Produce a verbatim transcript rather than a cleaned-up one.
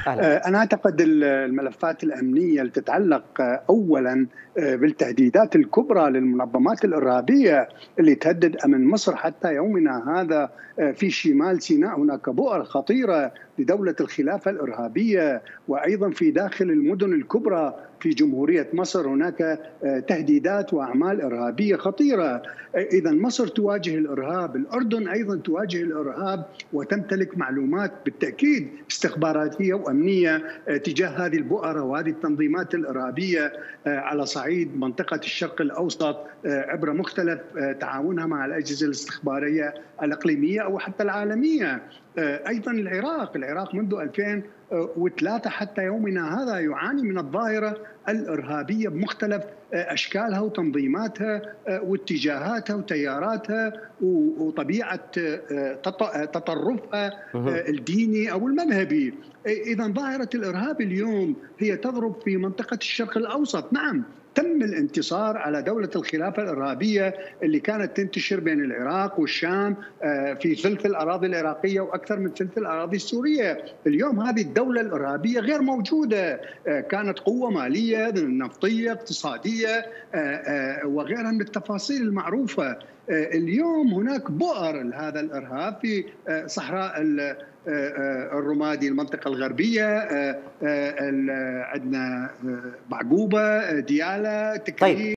أهلا. أنا أعتقد الملفات الأمنية اللي تتعلق أولا بالتهديدات الكبرى للمنظمات الإرهابية اللي تهدد أمن مصر حتى يومنا هذا. في شمال سيناء هناك بؤر خطيرة لدولة الخلافة الإرهابية، وأيضا في داخل المدن الكبرى في جمهورية مصر هناك تهديدات وأعمال إرهابية خطيرة. إذا مصر تواجه الإرهاب، الأردن أيضا تواجه الإرهاب وتمتلك معلومات بالتأكيد استخباراتية وأمنية تجاه هذه البؤر وهذه التنظيمات الإرهابية على صعيد منطقة الشرق الأوسط عبر مختلف تعاونها مع الأجهزة الاستخبارية الإقليمية أو حتى العالمية. أيضا العراق العراق منذ ألفين وثلاثة حتى يومنا هذا يعاني من الظاهرة الإرهابية بمختلف أشكالها وتنظيماتها واتجاهاتها وتياراتها وطبيعة تطرفها الديني أو المذهبي. إذا ظاهرة الإرهاب اليوم هي تضرب في منطقة الشرق الأوسط. نعم، تم الانتصار على دولة الخلافة الإرهابية اللي كانت تنتشر بين العراق والشام في ثلث الأراضي العراقية وأكثر من ثلث الأراضي السورية. اليوم هذه الدولة الإرهابية غير موجودة، كانت قوة مالية نفطية اقتصادية وغيرها من التفاصيل المعروفة. اليوم هناك بؤر لهذا الإرهاب في صحراء الرمادي المنطقة الغربية، عندنا بعقوبة، ديالى، تكريم. طيب.